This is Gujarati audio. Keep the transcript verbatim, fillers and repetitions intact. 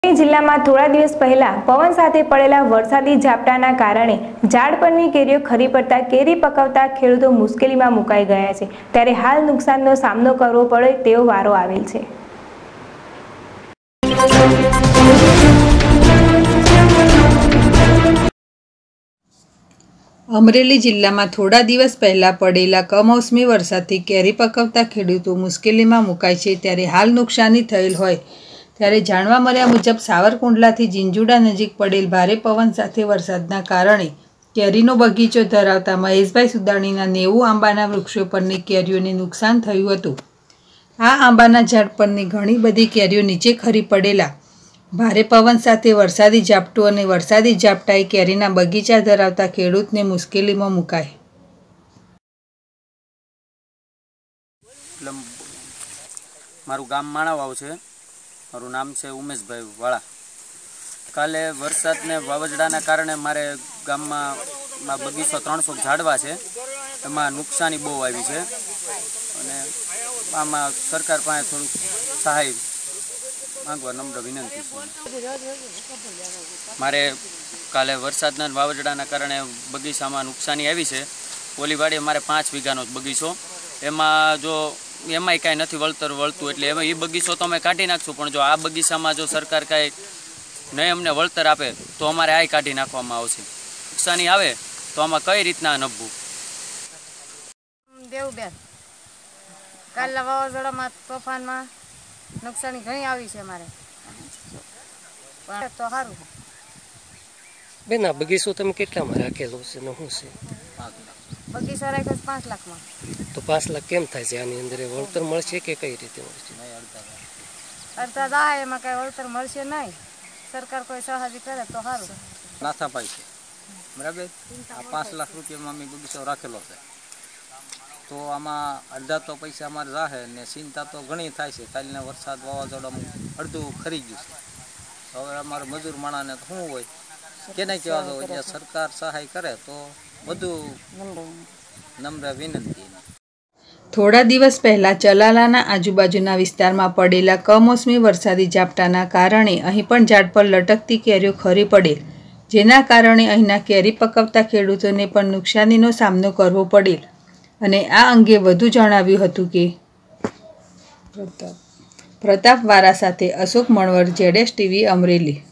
જિલ્લામાં થોડા દિવસ પહેલા પવન સાથે પડેલા વરસાદી ઝાપટાના કારણે ઝાડ પરની કેરીઓ ખરી પડતા કેરી પકવતા ખેડૂતો મુશ્કેલીમાં મુકાઈ ગયા છે। ત્યારે હાલ નુકસાનનો સામનો કરવો પડે તેવો વારો આવેલ છે। અમરેલી જિલ્લામાં થોડા દિવસ પહેલા પડેલા કમોસમી વરસાદથી કેરી પકવતા ખેડૂતો મુશ્કેલીમાં મુકાય છે। ત્યારે હાલ નુકસાની થયેલ હોય ત્યારે જાણવા મળ્યા મુજબ સાવરકુંડલાથી ઝીંઝુડા નજીક પડેલ ભારે પવન સાથે વરસાદના કારણે કેરીનો બગીચો ધરાવતા મહેશભાઈ સુદાણીના નેવું આંબાના વૃક્ષો પરની કેરીઓને નુકસાન થયું હતું। આ આંબાના ઝાડ પરની ઘણી બધી કેરીઓ નીચે ખરી પડેલા ભારે પવન સાથે વરસાદી ઝાપટું અને વરસાદી ઝાપટાએ કેરીના બગીચા ધરાવતા ખેડૂતને મુશ્કેલીમાં મુકાય। મારું ગામ માણાવાવ છે। મારું નામ છે ઉમેશભાઈ વાળા। કાલે વરસાદને વાવાઝોડાના કારણે મારે ગામમાં બગીચો ત્રણસો ઝાડવા છે, એમાં નુકસાની બહુ આવી છે અને આમાં સરકાર પાસે થોડુંક સહાય માંગવા નમ્ર વિનંતી છે। મારે કાલે વરસાદના વાવાઝોડાના કારણે બગીચામાં નુકસાની આવી છે। ઓલી વાડીએ મારે પાંચ વીઘાનો બગીચો, એમાં જો એમાંય કાંઈ નથી વળતર વળતું, એટલે એમાં એ બગીચો તો અમે કાઢી નાખશું, પણ જો આ બગીચામાં જો સરકાર કાંઈ નહીં અમને વળતર આપે તો અમારે આ કાઢી નાખવામાં આવશે। નુકસાની આવે તો આમાં કઈ રીતના નભવું? દેવબેન, કાલના વાવાઝોડામાં તોફાનમાં નુકસાની ઘણી આવી છે મારે, પણ તો સારું બેન। આ બગીચો તમે કેટલામાં રાખેલો છે ને શું છે? બગીચો રાખ્યો છે પાંચ લાખમાં। તો પાંચ લાખ કેમ થાય છે? આની અંદર વળતર મળશે કે કઈ રીતે મળશે? અડધા દાય એમાં કઈ વળતર મળશે નહીં, સરકાર કોઈ સહાય કરે તો સારું। નાથાભાઈ છે, બરાબર। આ પાંચ લાખ રૂપિયામાં અમે બગીચો રાખેલો છે, તો આમાં અડધા તો પૈસા અમારે જાહે ને ચિંતા તો ઘણી થાય છે। કાલના વરસાદ વાવાઝોડામાં અડધું ખરી ગયું છે। હવે અમારે મજૂર માણાને તો શું હોય, કેને કહેવા દો, એટલે સરકાર સહાય કરે તો બધું નમ્ર વિનંતી। થોડા દિવસ પહેલા ચલાલાના આજુબાજુના વિસ્તારમાં પડેલા કમોસમી વરસાદી ઝાપટાના કારણે અહીં પણ ઝાડ પર લટકતી કેરીઓ ખરી પડેલ, જેના કારણે અહીંના કેરી પકવતા ખેડૂતોને પણ નુકસાનીનો સામનો કરવો પડેલ। અને આ અંગે વધુ જણાવ્યું હતું કે પ્રતાપ પ્રતાપ વાળા સાથે Ashok Manvar, Z S TV Amreli.